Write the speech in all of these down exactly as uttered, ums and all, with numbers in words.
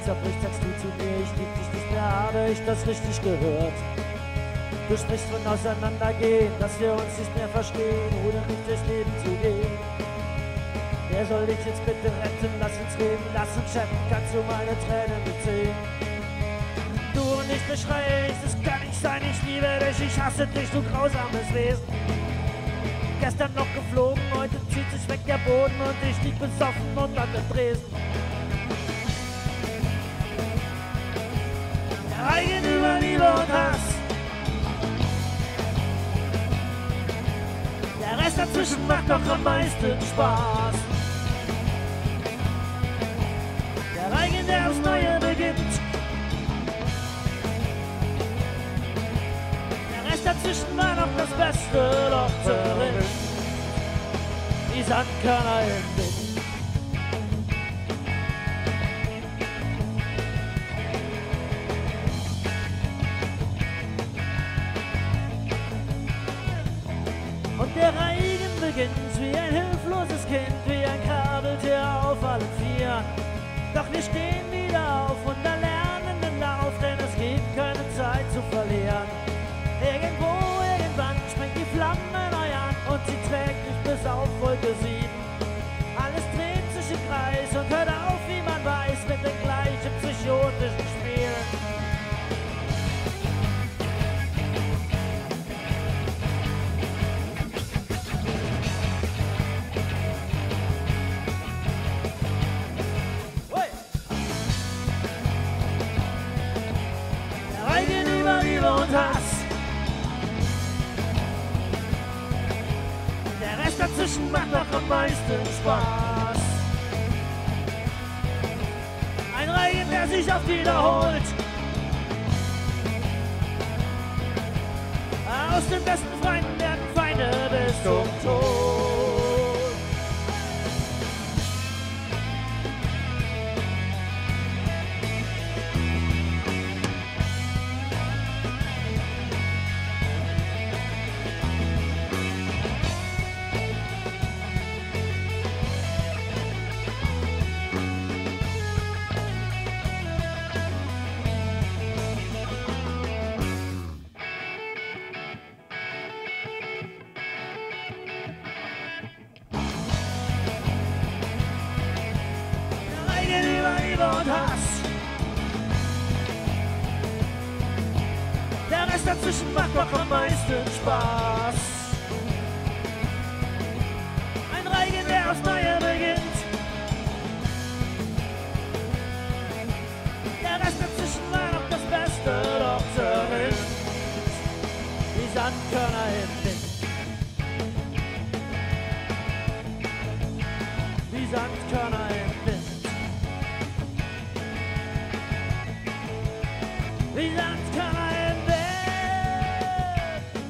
zerbricht, sagst du zu mir, ich lieb dich nicht mehr, habe ich das richtig gehört? Du sprichst von auseinandergehen, dass wir uns nicht mehr verstehen, oder nicht durchs Leben zu gehen. Wer soll dich jetzt bitte retten? Lass uns reden, lass uns chatten, kannst du meine Tränen mitsehen? Du und ich beschreie ich, das kann nicht sein, ich liebe dich, ich hasse dich, du grausames Wesen. Gestern noch geflogen, heute zieht sich weg der Boden und ich lieg besoffen unter dem Tresen. Der Reigen über Liebe und Hass. Der Rest dazwischen macht doch am meisten Spaß. Der Reigen, der aufs Neue beginnt. Der Rest dazwischen war noch das Beste, doch zerrinnt wie Sandkörner im Wind. Und der Reigen beginnt wie ein hilfloses Kind, wie ein Krabbeltier auf allen Vieren. Doch wir stehen wieder auf und erlernen den Lauf, denn es gibt keine Zeit zu verlieren. Irgendwo, irgendwann springt die Flamme neu an und sie trägt mich bis auf Wolke sieben. Alles dreht sich im Kreis und hört auf, wie man weiß, mit den gleichen psychotischen Spielen. Der Reigen über Liebe und Hass. Der Rest dazwischen macht noch am meisten Spaß. Ein Reigen, der sich oft wiederholt. Aus den besten Freunden werden Feinde bis zum Tod. Und Hass. Der Rest dazwischen macht doch am meisten Spaß. Ein Reigen, der aufs Neue beginnt. Der Rest dazwischen war noch das Beste, doch zerrinnt wie Sandkörner im Wind. Wie Sandkörner im Wind. Wie Sandkörner im Wind.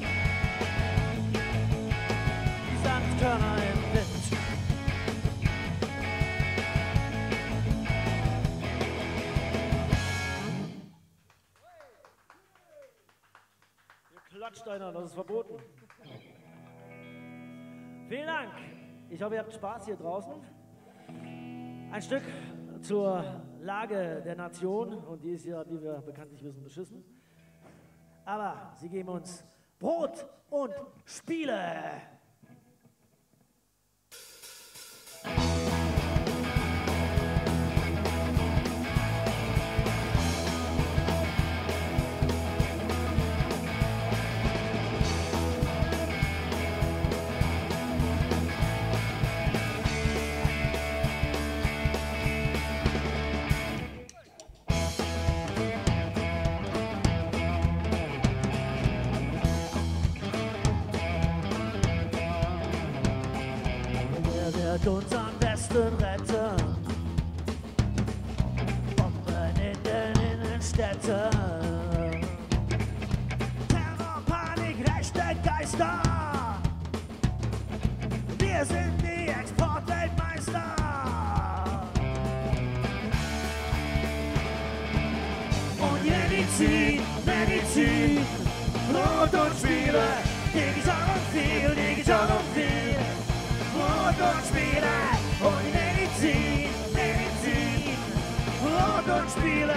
Wie Sandkörner im Wind. Hier klatscht einer, das ist verboten. Vielen Dank. Ich hoffe, ihr habt Spaß hier draußen. Ein Stück zur Lage der Nation, und die ist ja, wie wir bekanntlich wissen, beschissen. Aber sie geben uns Brot und Spiele. Uns am besten retten. Bomben in den Innenstädten. Terror, Panik, rechte Geister. Wir sind die Exportweltmeister. Und die Medizin, Medizin, Brot und Spiele, digital und viel, digital und viel. Brot und Spiele und die Medizin, Medizin, Brot und Spiele.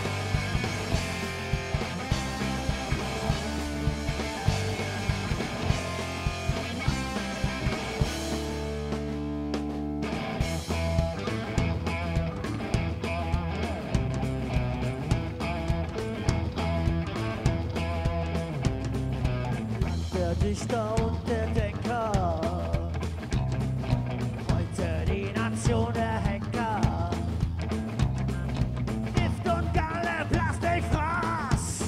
Der Dichter und der Denker, heute die Nation der Hacker. Gift und Galle, Plastikfraß,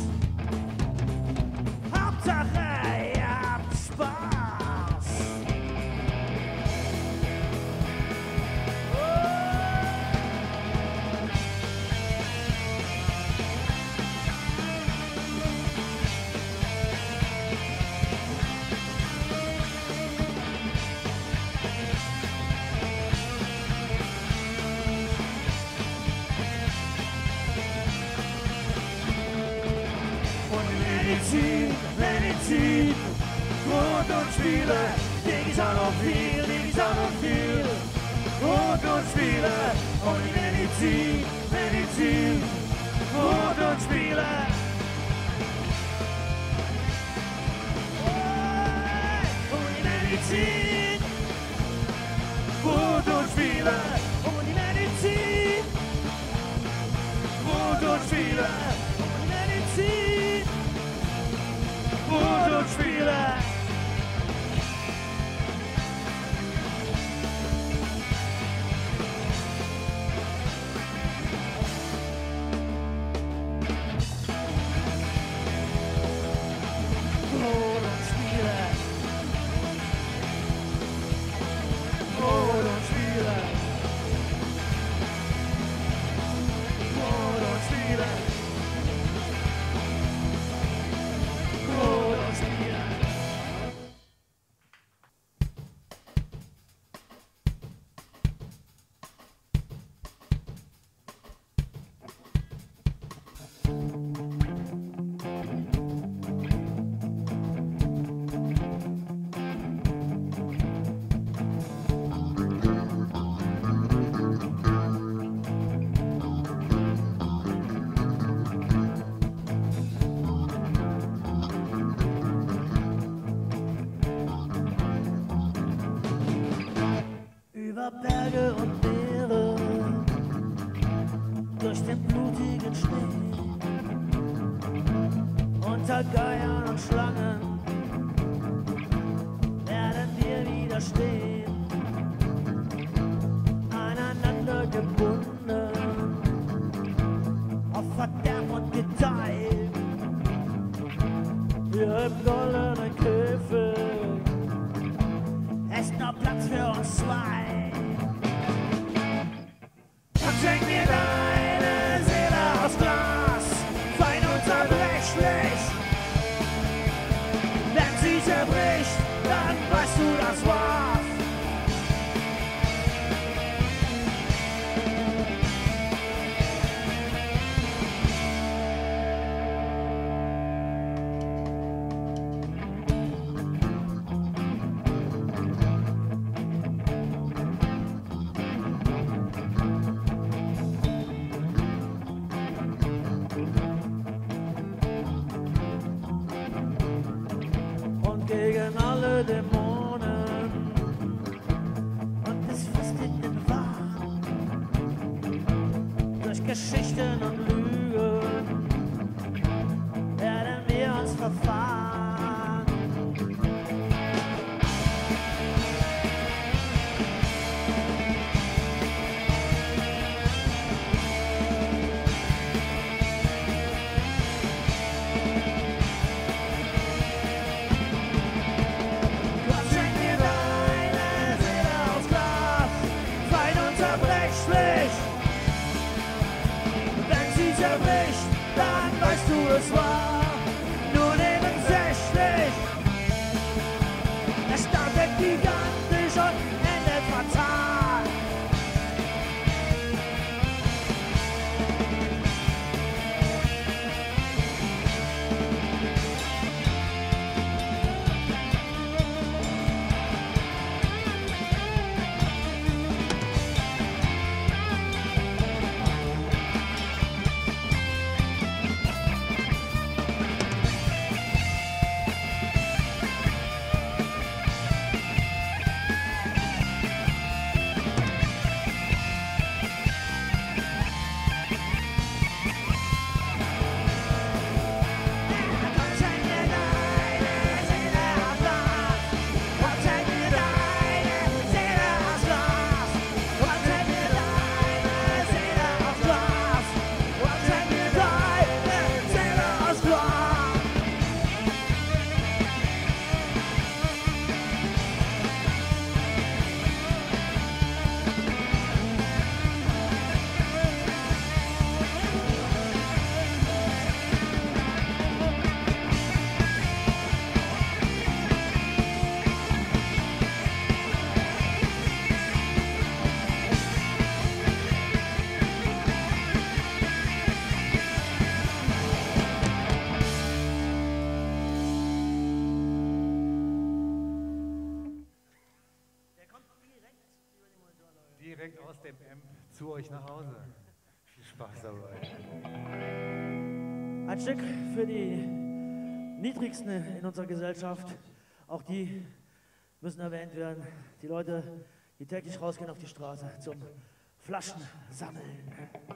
Hauptsache ihr habt Spaß. Medizin, Medizin, Brot und Spiele, Digis auch noch viel, Digis auch noch viel. Brot und Spiele, und die Medizin, Medizin, Brot und Spiele. Und die Medizin, Brot und Spiele, und die Medizin, Brot und Spiele, und die Medizin. Brot und Spiele. Brot und Spiele. Brot und Spiele. Brot und Spiele. Brot und Spiele. Über Berge und Meere, durch den blutigen Schnee, unter Geiern und Schlangen werden wir widerstehen, aneinander gebunden, auf Verderb und Gedeih, wir im goldenen Käfig, es ist noch Platz für uns zwei. Und schenk mir deine Seele aus Glas, fein und zerbrechlich. Wenn sie zerbricht, dann weißt du, das war's. Gegen alle Dämonen und es fast in den Wahn, durch Geschichten und Lügen werden wir uns verfahren. Wenn sie zerbricht, dann weißt du, es war nur nebensächlich. Es startet gigantisch und endet fatal. Direkt aus dem Amp zu euch nach Hause. Viel Spaß dabei. Ein Stück für die Niedrigsten in unserer Gesellschaft. Auch die müssen erwähnt werden. Die Leute, die täglich rausgehen auf die Straße zum Flaschen sammeln.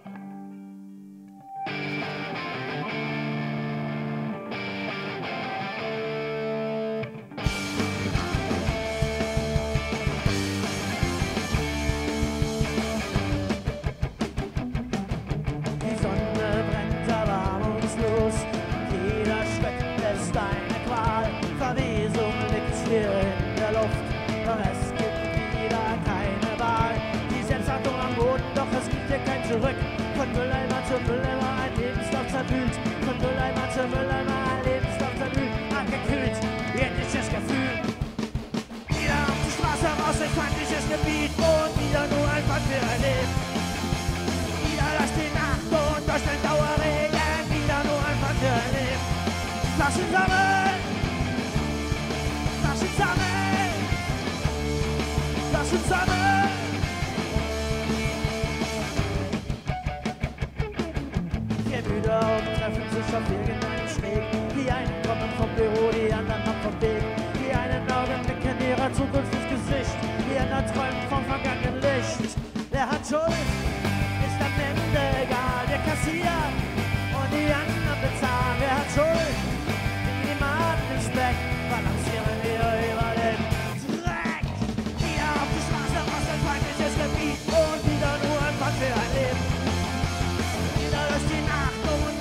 Zurück. Von Mülleimer zu Mülleimer, ein Lebenslauf zerwühlt. Von Mülleimer zu Mülleimer, ein Lebenslauf zerwühlt. Angekühlt, ethisches Gefühl. Wieder auf die Straße raus, ein feindliches Gebiet. Und wieder nur einfach für ein Leben. Wieder durch die Nacht und durch den Dauerregen. Wieder nur einfach für ein Leben. Flaschen sammeln! Flaschen sammeln! Flaschen sammeln! Brüder und treffen sich auf irgendeinem Steg. Die einen kommen vom Büro, die anderen noch vom Weg. Die einen Augenblicken ihrer Zukunft ins Gesicht. Die anderen träumen vom vergangenen Licht. Wer hat Schuld? Ist am Ende egal. Wir kassieren und die anderen bezahlen. Wer hat Schuld? Die Klimaten ist weg. Balancieren wir über den Dreck. Wieder auf die Straße raus, ein feindliches Gebiet. Und wieder nur ein Fang für ein Leben. Wieder durch die Nacht.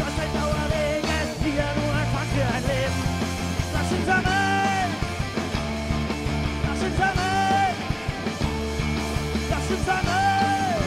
Flaschen sammeln! Flaschen sammeln! Flaschen sammeln!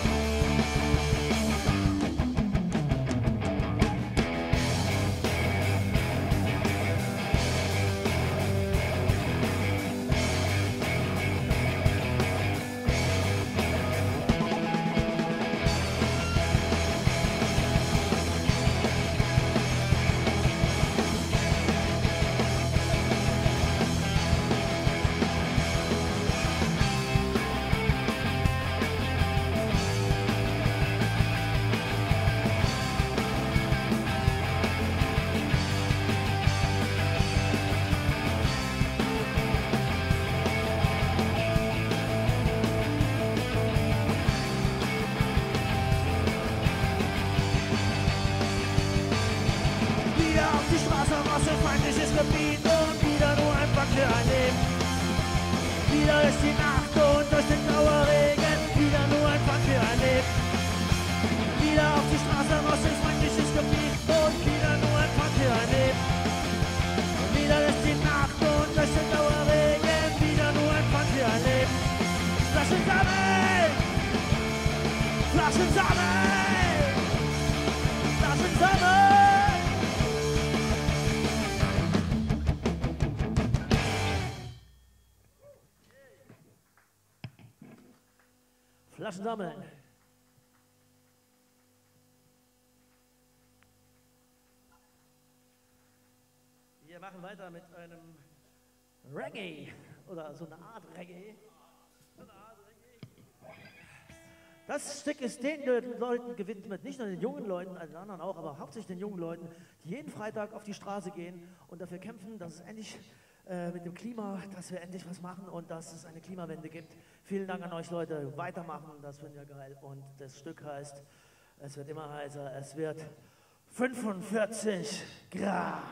Feindliches Gebiet und wieder nur ein Fang für ein Leben. Wieder durch die Nacht und durch den Dauerregen. Wieder nur ein Fang für ein Leben. Wieder auf die Straße raus ins feindliches Gebiet und wieder nur ein Fang für ein Leben. Wieder durch die Nacht und durch den Dauerregen. Wieder nur ein Fang für ein Leben. Flaschen sammeln! Flaschen sammeln! Flaschen sammeln! Flaschen sammeln. Wir machen weiter mit einem Reggae oder so eine Art Reggae. Das Stück ist den Leuten gewidmet, nicht nur den jungen Leuten, allen anderen auch, aber hauptsächlich den jungen Leuten, die jeden Freitag auf die Straße gehen und dafür kämpfen, dass es endlich äh, mit dem Klima, dass wir endlich was machen und dass es eine Klimawende gibt. Vielen Dank an euch Leute, weitermachen, das finden wir geil. Und das Stück heißt, es wird immer heißer, es wird fünfundvierzig Grad.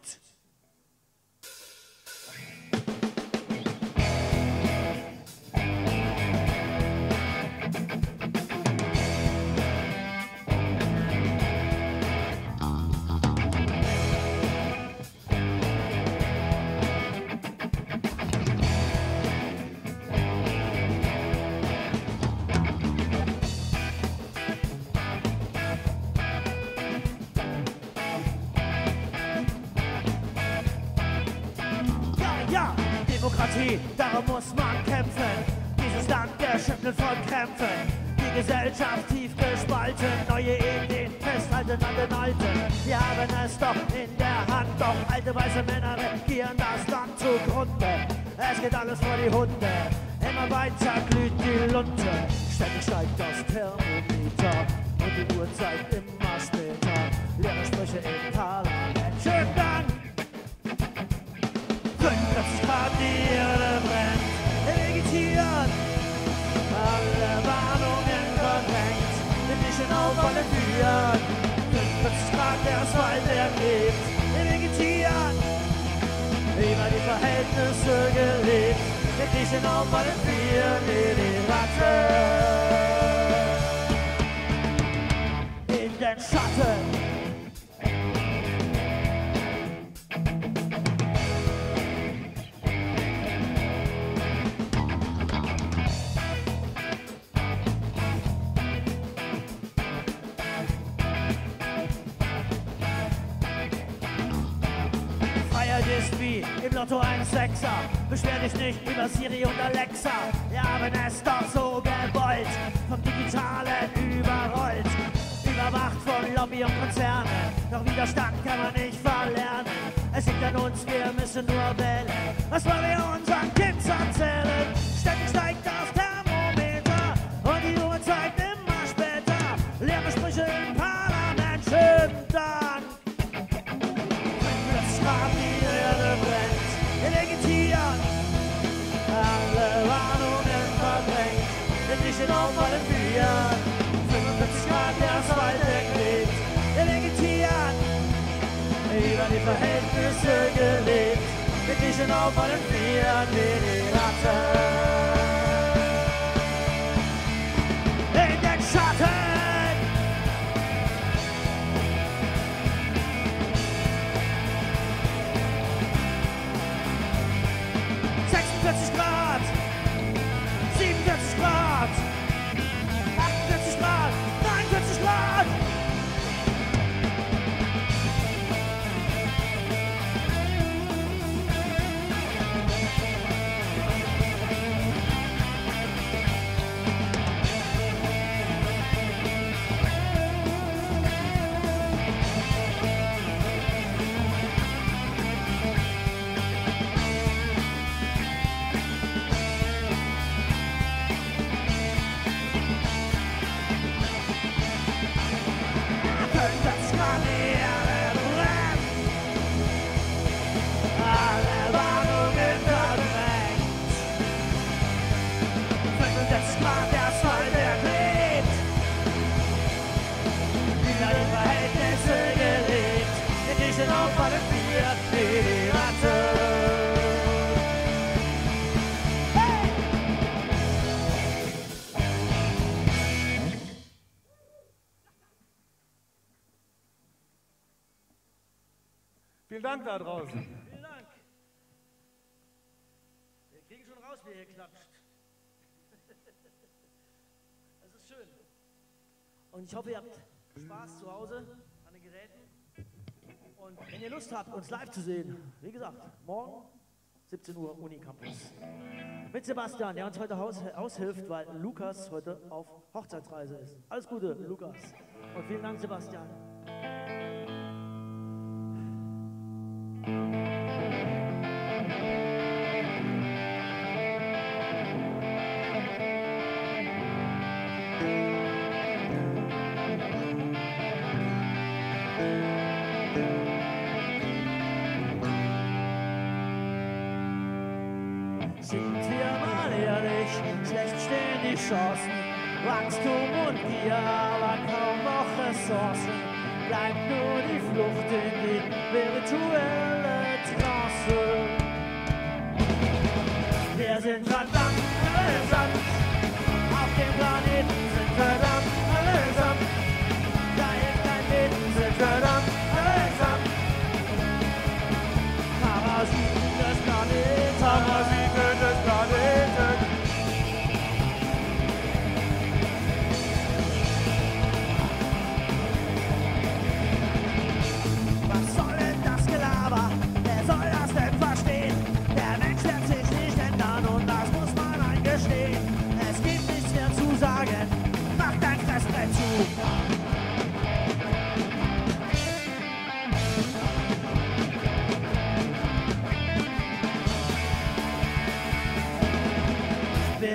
Demokratie, darum muss man kämpfen. Dieses Land geschüttelt von Krämpfen. Die Gesellschaft tief gespalten. Neue Ideen festhalten an den Alten. Wir haben es doch in der Hand. Doch alte weiße Männer regieren das Land zugrunde. Es geht alles vor die Hunde. Immer weiter glüht die Lunte, ständig steigt das Thermometer und die Uhr zeigt immer später. Leere Sprüche im Parlament. Schönen Dank! fünfundvierzig Grad, die Erde brennt, vegetiert, alle Warnungen verdrängt, wir mischen auf alle Türen. fünfundvierzig Grad, der Asphalt, der klebt, wir vegetieren, über die Verhältnisse gelebt, wir kriechen auf allen Vieren wie die Ratten in den Schatten. Ist wie im Lotto ein Sechser. Beschwer dich nicht über Siri und Alexa. Wir haben es doch so gewollt, vom Digitalen überrollt, überwacht von Lobby und Konzerne. Doch Widerstand kann man nicht verlernen. Es liegt an uns, wir müssen nur wählen. Was wollen wir unseren Kids erzählen? Ständig steigt das Thermometer und die Uhr zeigt immer später. Leere Sprüche im Parlament, schönen Dank. fünfundvierzig Grad, die Erde brennt, wir vegetieren, alle Warnungen verdrängt, wir kriechen auf allen Vieren. fünfundvierzig Grad, der Asphalt, der klebt, wir vegetieren, über die Verhältnisse gelebt, wir kriechen auf allen Vieren wie die Ratten in den Schatten. sechsundvierzig Grad, siebenundvierzig Grad, achtundvierzig Grad, neunundvierzig Grad. Vielen Dank da draußen. Vielen Dank. Wir kriegen schon raus, wie ihr klatscht. Das ist schön. Und ich hoffe, ihr habt Spaß zu Hause an den Geräten. Und wenn ihr Lust habt, uns live zu sehen, wie gesagt, morgen siebzehn Uhr Unicampus. Mit Sebastian, der uns heute aus aushilft, weil Lukas heute auf Hochzeitsreise ist. Alles Gute, Lukas. Und vielen Dank, Sebastian. Sind wir mal ehrlich, schlecht stehen die Chancen. Wachstum und Gier, aber kaum noch Ressourcen. Bleibt nur die Flucht in die virtuelle Trance. Wir sind verdammt allesamt, auf dem Planeten sind verdammt allesamt. Da ist kein Leben, sind verdammt allesamt. Parasiten des Planeten, Parasiten des Planeten. Was soll denn das Gelaber? Wer soll das denn verstehen? Der Mensch wird sich nicht ändern und das muss man eingestehen. Es gibt nichts mehr zu sagen, mach dein Fressbrett zu.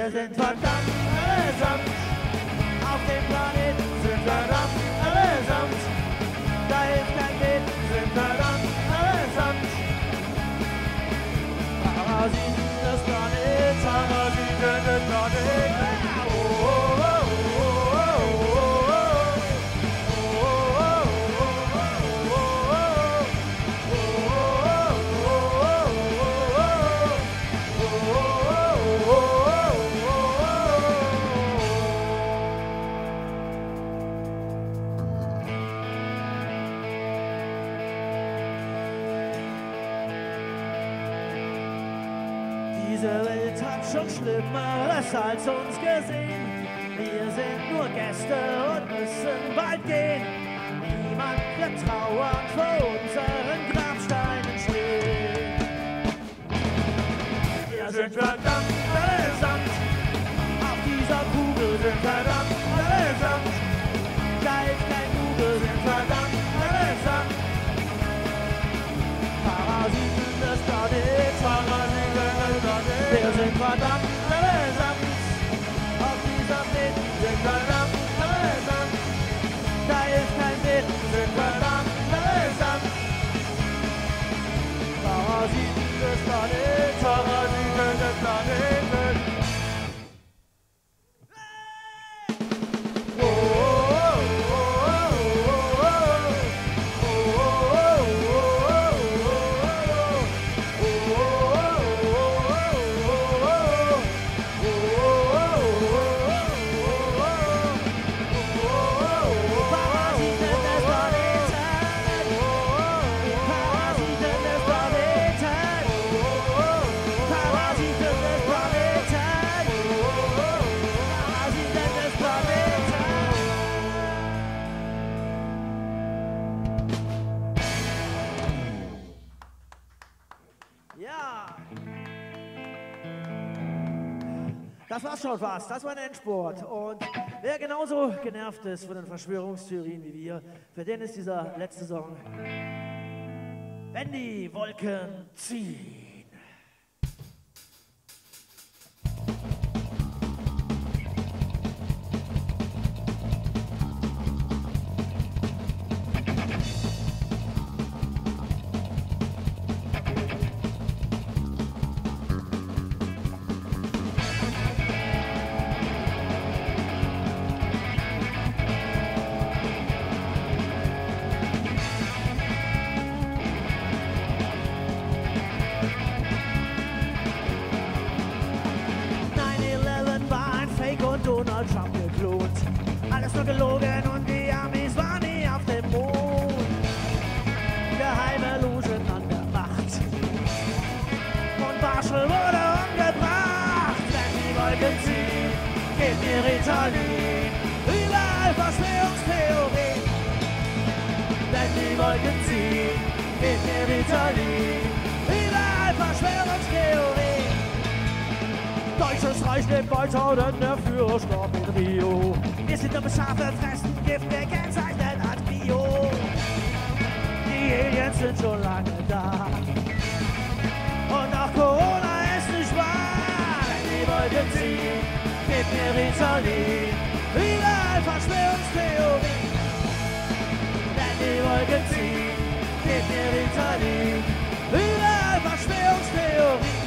Wir sind verdammt allesamt, auf dem Planeten sind verdammt allesamt. Da hilft kein Beten, sind verdammt allesamt. Parasiten des Planeten, Parasiten des Planeten. Oh, oh, oh, oh, oh, diese Welt hat schon Schlimmeres als uns gesehen. Wir sind nur Gäste und müssen bald gehen. Niemand wird trauernd vor unseren Grabsteinen stehen. Wir sind verdammt allesamt, auf dieser Kugel sind verdammt allesamt. Da ist kein Google, sind verdammt allesamt. Parasiten des Planeten, Parasiten des Planeten. Wir sind verdammt allesamt, auf dieser Welt sind verdammt allesamt. Da ist kein Beten, sind verdammt allesamt. Parasiten des Planeten, Parasiten des Planeten. Oh, oh, oh, oh, oh, Das war's schon fast, das war ein Endspurt. Und wer genauso genervt ist von den Verschwörungstheorien wie wir, für den ist dieser letzte Song Wenn die Wolken ziehen. Donald Trump geklont. Alles nur gelogen und die Amis waren nie auf dem Mond. Geheime Logen an der Macht. Und Marshall wurde umgebracht. Wenn die Wolken ziehen, geht mir Ritalin. Überall Verschwörungstheorien. Wenn die Wolken ziehen, geht mir Ritalin. Überall Verschwörungstheorien. Deutsches Reich lebt weiter, denn der Führer starb in Rio. Wir sind aber Schafe, fressen Gift, gekennzeichnet als Bio. Die Aliens sind schon lange da. Und auch Corona ist nicht wahr. Wenn die Wolken ziehen, gibt mir Ritalin. Überall Verschwörungstheorie. Wenn die Wolken ziehen, gibt mir Ritalin. Überall Verschwörungstheorie.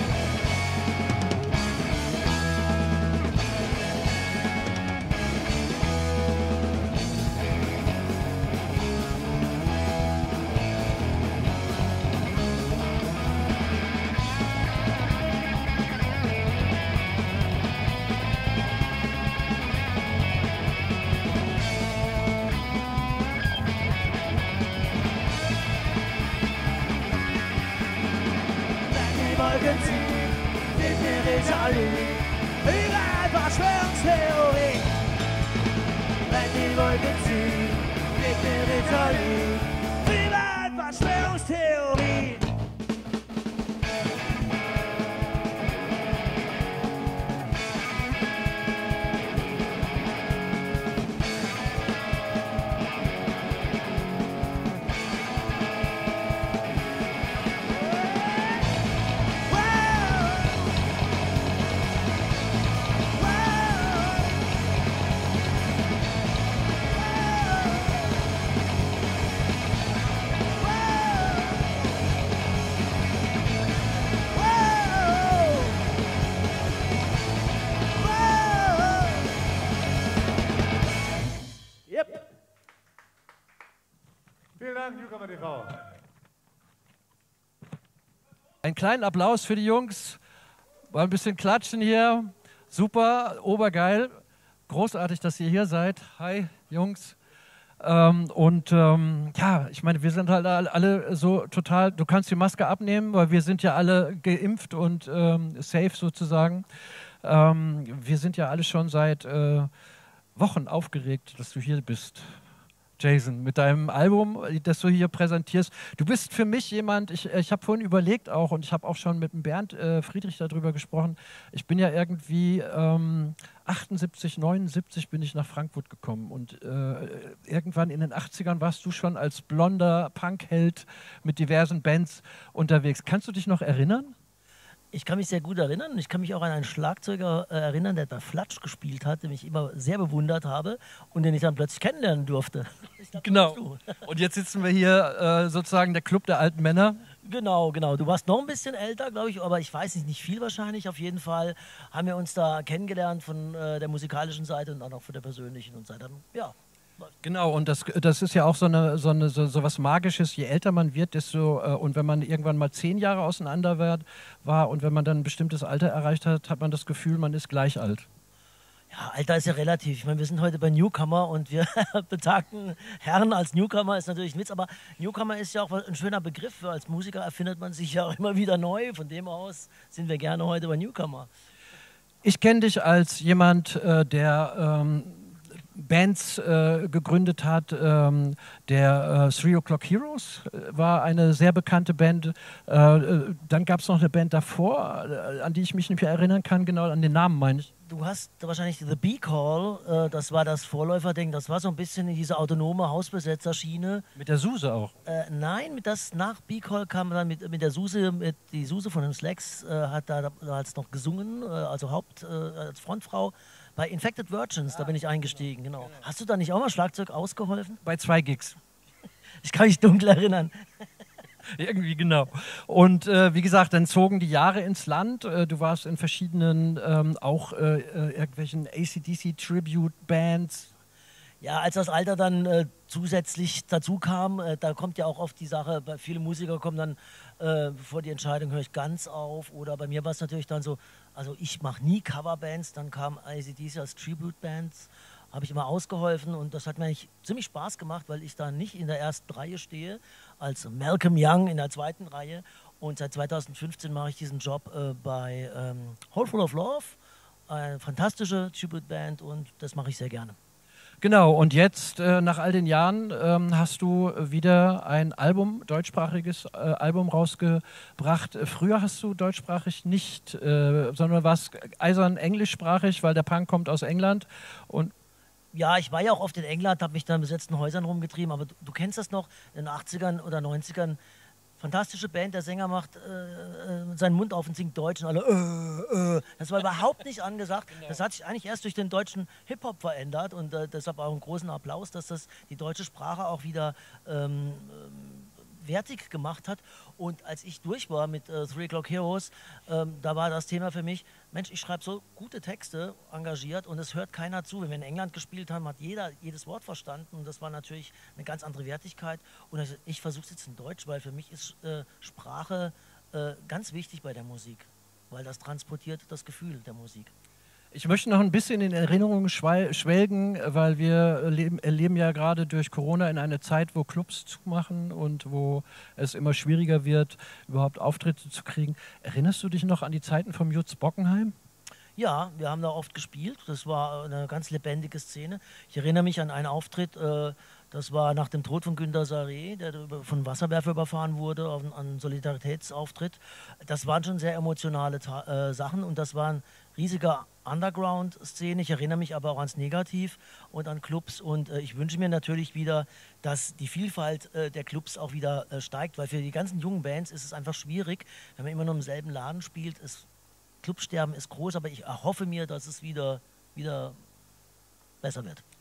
Überall Verschwörungstheorie. Wenn die Wolken ziehen, gibt mir Ritalin. Überall Verschwörungstheorie. Newcomer T V. Einen kleinen Applaus für die Jungs. Mal ein bisschen klatschen hier. Super, obergeil. Großartig, dass ihr hier seid. Hi, Jungs. Ähm, und ähm, ja, ich meine, wir sind halt alle so total, du kannst die Maske abnehmen, weil wir sind ja alle geimpft und ähm, safe sozusagen. Ähm, wir sind ja alle schon seit äh, Wochen aufgeregt, dass du hier bist. Jason, mit deinem Album, das du hier präsentierst. Du bist für mich jemand, ich, ich habe vorhin überlegt auch und ich habe auch schon mit dem Bernd äh, Friedrich darüber gesprochen. Ich bin ja irgendwie ähm, achtundsiebzig, neunundsiebzig bin ich nach Frankfurt gekommen und äh, irgendwann in den achtzigern warst du schon als blonder Punkheld mit diversen Bands unterwegs. Kannst du dich noch erinnern? Ich kann mich sehr gut erinnern und ich kann mich auch an einen Schlagzeuger äh, erinnern, der da Flatsch gespielt hat, den ich immer sehr bewundert habe und den ich dann plötzlich kennenlernen durfte. Dachte, genau. Und jetzt sitzen wir hier äh, sozusagen der Club der alten Männer. Genau, genau. Du warst noch ein bisschen älter, glaube ich, aber ich weiß nicht, nicht viel wahrscheinlich. Auf jeden Fall haben wir uns da kennengelernt von äh, der musikalischen Seite und dann auch von der persönlichen und seitdem, ja. Genau, und das, das ist ja auch so, eine, so, eine, so, so was Magisches, je älter man wird, desto, äh, und wenn man irgendwann mal zehn Jahre auseinander wird, war und wenn man dann ein bestimmtes Alter erreicht hat, hat man das Gefühl, man ist gleich alt. Ja, Alter ist ja relativ. Ich meine, wir sind heute bei Newcomer und wir betagten Herren als Newcomer ist natürlich ein Witz, aber Newcomer ist ja auch ein schöner Begriff. Als Musiker erfindet man sich ja auch immer wieder neu. Von dem aus sind wir gerne heute bei Newcomer. Ich kenne dich als jemand, äh, der ähm, Bands äh, gegründet hat. Ähm, der äh, Three O'Clock Heroes äh, war eine sehr bekannte Band. Äh, äh, dann gab es noch eine Band davor, äh, an die ich mich nicht mehr erinnern kann, genau an den Namen meine ich. Du hast wahrscheinlich The B-Call, äh, das war das Vorläuferding, das war so ein bisschen in diese autonome Hausbesetzerschiene. Mit der Suse auch? Äh, nein, mit das, nach B-Call kam dann mit, mit der Suse, mit, die Suse von den Slacks äh, hat da damals noch gesungen, äh, also Haupt, äh, als Frontfrau. Bei Infected Virgins, da bin ich eingestiegen, genau. Hast du da nicht auch mal Schlagzeug ausgeholfen? Bei zwei Gigs. Ich kann mich dunkel erinnern. Irgendwie genau. Und äh, wie gesagt, dann zogen die Jahre ins Land. Äh, du warst in verschiedenen, ähm, auch äh, äh, irgendwelchen A C D C-Tribute-Bands. Ja, als das Alter dann äh, zusätzlich dazu kam, äh, da kommt ja auch oft die Sache, bei viele Musiker kommen dann äh, vor die Entscheidung, höre ich ganz auf. Oder bei mir war es natürlich dann so, also ich mache nie Coverbands, dann kam A C D C als Tribute-Bands, habe ich immer ausgeholfen und das hat mir eigentlich ziemlich Spaß gemacht, weil ich da nicht in der ersten Reihe stehe, als Malcolm Young in der zweiten Reihe und seit zweitausendfünfzehn mache ich diesen Job äh, bei ähm, Hole Full of Love, eine fantastische Tribute-Band und das mache ich sehr gerne. Genau, und jetzt, äh, nach all den Jahren, ähm, hast du wieder ein Album, deutschsprachiges äh, Album rausgebracht. Früher hast du deutschsprachig nicht, äh, sondern warst eisern englischsprachig, weil der Punk kommt aus England. Und ja, ich war ja auch oft in England, habe mich da in besetzten Häusern rumgetrieben, aber du, du kennst das noch, in den achtzigern oder neunzigern, fantastische Band, der Sänger macht äh, äh, seinen Mund auf und singt Deutsch und alle äh, äh. Das war überhaupt nicht angesagt. Genau. Das hat sich eigentlich erst durch den deutschen Hip-Hop verändert und äh, deshalb auch einen großen Applaus, dass das die deutsche Sprache auch wieder ähm, wertig gemacht hat. Und als ich durch war mit äh, Three O'Clock Heroes, ähm, da war das Thema für mich, Mensch, ich schreibe so gute Texte, engagiert und es hört keiner zu. Wenn wir in England gespielt haben, hat jeder jedes Wort verstanden und das war natürlich eine ganz andere Wertigkeit. Und also ich versuche es jetzt in Deutsch, weil für mich ist äh, Sprache äh, ganz wichtig bei der Musik, weil das transportiert das Gefühl der Musik. Ich möchte noch ein bisschen in Erinnerungen schwelgen, weil wir leben, erleben ja gerade durch Corona in einer Zeit, wo Clubs zumachen und wo es immer schwieriger wird, überhaupt Auftritte zu kriegen. Erinnerst du dich noch an die Zeiten vom Jutz Bockenheim? Ja, wir haben da oft gespielt. Das war eine ganz lebendige Szene. Ich erinnere mich an einen Auftritt, äh, das war nach dem Tod von Günter Saré, der von Wasserwerfer überfahren wurde, auf einen Solidaritätsauftritt. Das waren schon sehr emotionale äh, Sachen und das waren riesiger Underground-Szene. Ich erinnere mich aber auch ans Negativ und an Clubs und äh, ich wünsche mir natürlich wieder, dass die Vielfalt äh, der Clubs auch wieder äh, steigt, weil für die ganzen jungen Bands ist es einfach schwierig, wenn man immer nur im selben Laden spielt. Es, Clubsterben ist groß, aber ich erhoffe mir, dass es wieder, wieder besser wird.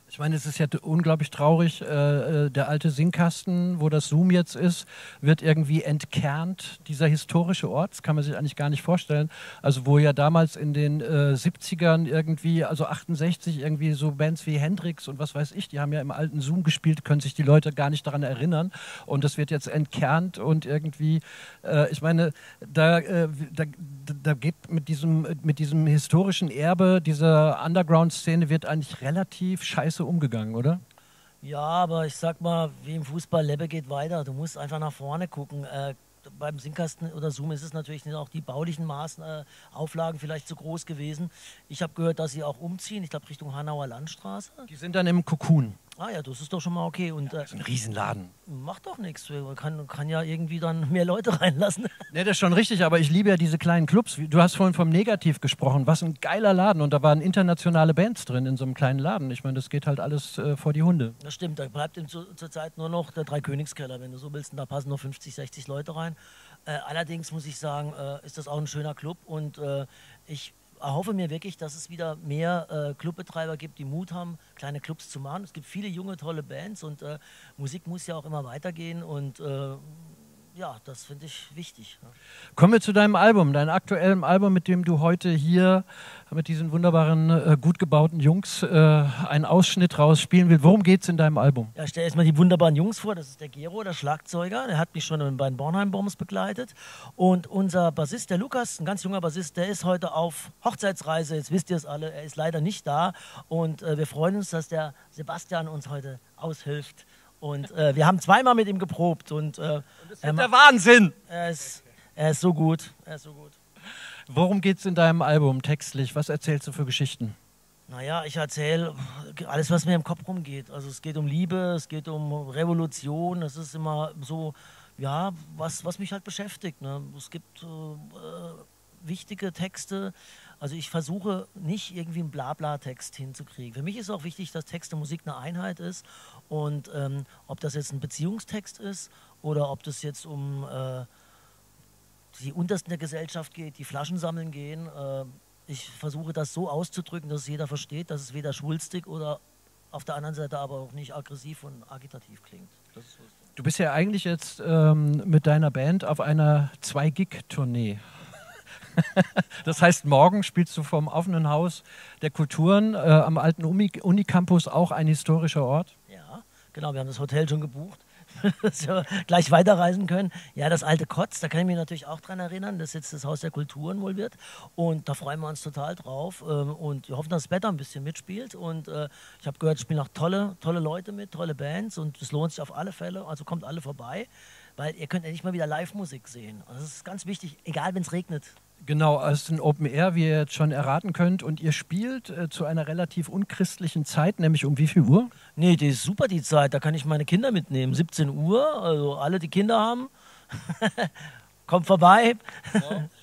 Ich meine, es ist ja unglaublich traurig, äh, der alte Singkasten, wo das Zoom jetzt ist, wird irgendwie entkernt, dieser historische Ort, das kann man sich eigentlich gar nicht vorstellen. Also wo ja damals in den äh, siebzigern irgendwie, also achtundsechzig, irgendwie so Bands wie Hendrix und was weiß ich, die haben ja im alten Zoom gespielt, können sich die Leute gar nicht daran erinnern und das wird jetzt entkernt und irgendwie, äh, ich meine, da, äh, da, da geht mit diesem, mit diesem historischen Erbe dieser Underground-Szene wird eigentlich relativ scheiße umgegangen, oder? Ja, aber ich sag mal, wie im Fußball, Lebbe geht weiter. Du musst einfach nach vorne gucken. Äh, beim Singkasten oder Zoom ist es natürlich nicht auch die baulichen Maßen, äh, Auflagen vielleicht zu groß gewesen. Ich habe gehört, dass sie auch umziehen, ich glaube Richtung Hanauer Landstraße. Die sind dann im Cocoon. Ah ja, das ist doch schon mal okay. Und, äh, das ist ein Riesenladen. Macht doch nichts. Man kann, kann ja irgendwie dann mehr Leute reinlassen. Ne, das ist schon richtig, aber ich liebe ja diese kleinen Clubs. Du hast vorhin vom Negativ gesprochen. Was ein geiler Laden. Und da waren internationale Bands drin in so einem kleinen Laden. Ich meine, das geht halt alles äh, vor die Hunde. Das stimmt. Da bleibt ihm zu, zur Zeit nur noch der Dreikönigskeller, wenn du so willst. Und da passen noch fünfzig, sechzig Leute rein. Äh, allerdings muss ich sagen, äh, ist das auch ein schöner Club. Und äh, ich erhoffe mir wirklich, dass es wieder mehr äh, Clubbetreiber gibt, die Mut haben, kleine Clubs zu machen. Es gibt viele junge, tolle Bands und äh, Musik muss ja auch immer weitergehen und äh, ja, das finde ich wichtig. Ja. Kommen wir zu deinem Album, deinem aktuellen Album, mit dem du heute hier mit diesen wunderbaren, äh, gut gebauten Jungs äh, einen Ausschnitt rausspielen willst. Worum geht es in deinem Album? Ja, ich stelle erstmal die wunderbaren Jungs vor. Das ist der Gero, der Schlagzeuger. Der hat mich schon bei den Bornheim-Bombs begleitet. Und unser Bassist, der Lukas, ein ganz junger Bassist, der ist heute auf Hochzeitsreise. Jetzt wisst ihr es alle, er ist leider nicht da. Und äh, wir freuen uns, dass der Sebastian uns heute aushilft. Und äh, wir haben zweimal mit ihm geprobt. Und, äh, und das ist der Wahnsinn! Er ist, er ist so gut. Er ist so gut. Worum geht es in deinem Album textlich? Was erzählst du für Geschichten? Naja, ich erzähle alles, was mir im Kopf rumgeht. Also es geht um Liebe, es geht um Revolution. Es ist immer so, ja, was, was mich halt beschäftigt. Ne? Es gibt äh, wichtige Texte. Also ich versuche nicht irgendwie einen Blabla-Text hinzukriegen. Für mich ist auch wichtig, dass Text und Musik eine Einheit ist. Und ähm, ob das jetzt ein Beziehungstext ist oder ob das jetzt um äh, die Untersten der Gesellschaft geht, die Flaschen sammeln gehen. Äh, ich versuche das so auszudrücken, dass es jeder versteht, dass es weder schwulstig oder auf der anderen Seite aber auch nicht aggressiv und agitativ klingt. Das ist so. Du bist ja eigentlich jetzt ähm, mit deiner Band auf einer zwei-Gig-Tournee. Das heißt, morgen spielst du vom offenen Haus der Kulturen äh, am alten Uni Unicampus, auch ein historischer Ort. Ja, genau, wir haben das Hotel schon gebucht, dass wir gleich weiterreisen können. Ja, das alte Kotz, da kann ich mich natürlich auch dran erinnern, das jetzt das Haus der Kulturen wohl wird. Und da freuen wir uns total drauf. Ähm, und wir hoffen, dass das Wetter ein bisschen mitspielt. Und äh, ich habe gehört, es spielen auch tolle, tolle Leute mit, tolle Bands. Und es lohnt sich auf alle Fälle, also kommt alle vorbei. Weil ihr könnt endlich mal wieder Live-Musik sehen. Also das ist ganz wichtig, egal wenn es regnet. Genau, es ist ein Open Air, wie ihr jetzt schon erraten könnt. Und ihr spielt äh, zu einer relativ unchristlichen Zeit, nämlich um wie viel Uhr? Nee, die ist super, die Zeit. Da kann ich meine Kinder mitnehmen. siebzehn Uhr, also alle, die Kinder haben. Kommt vorbei. Ja.